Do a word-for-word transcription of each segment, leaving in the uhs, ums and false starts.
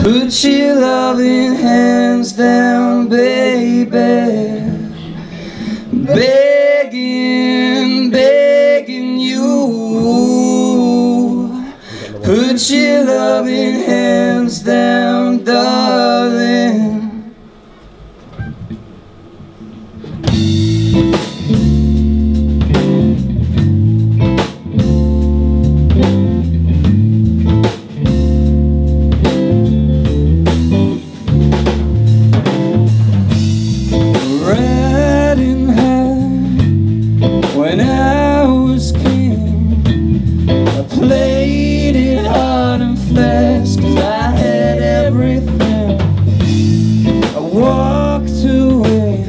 Put your loving hands down, baby. Begging, begging you. Put your loving hands down, darling. When I was king, I played it hard and fast, 'cause I had everything. I walked away,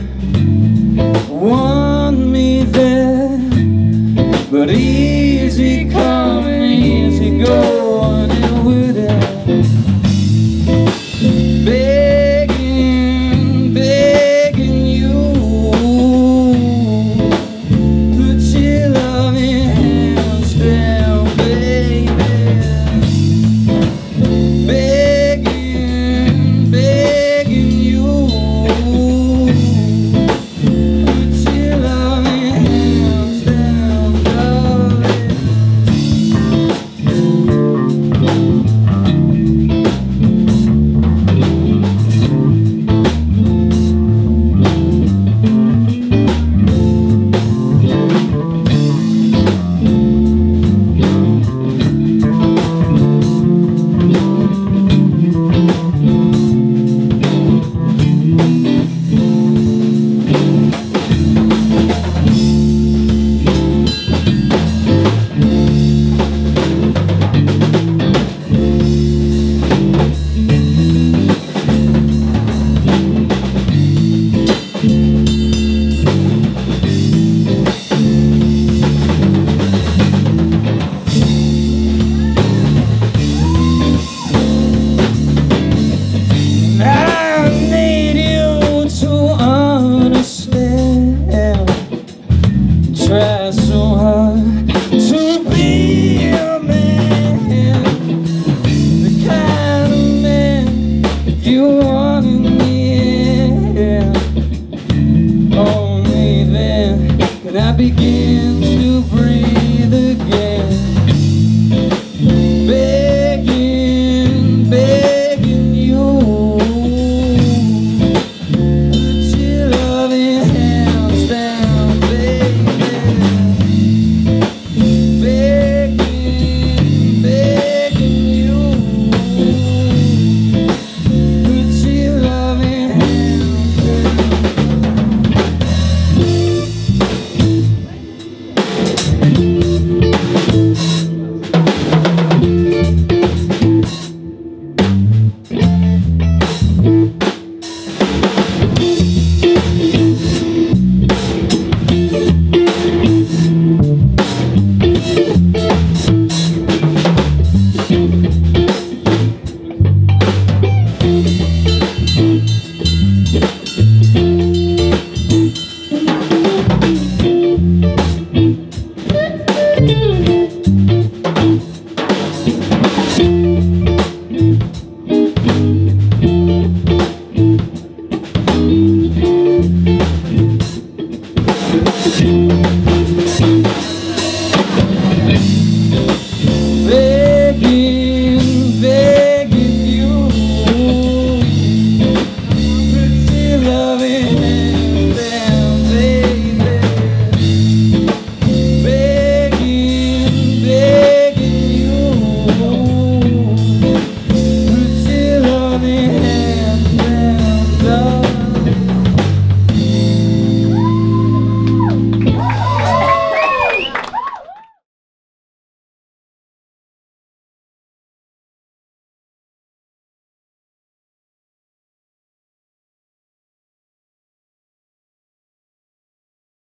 won me there, but easy come and easy go, and it would end. Begging, begging you. Try so hard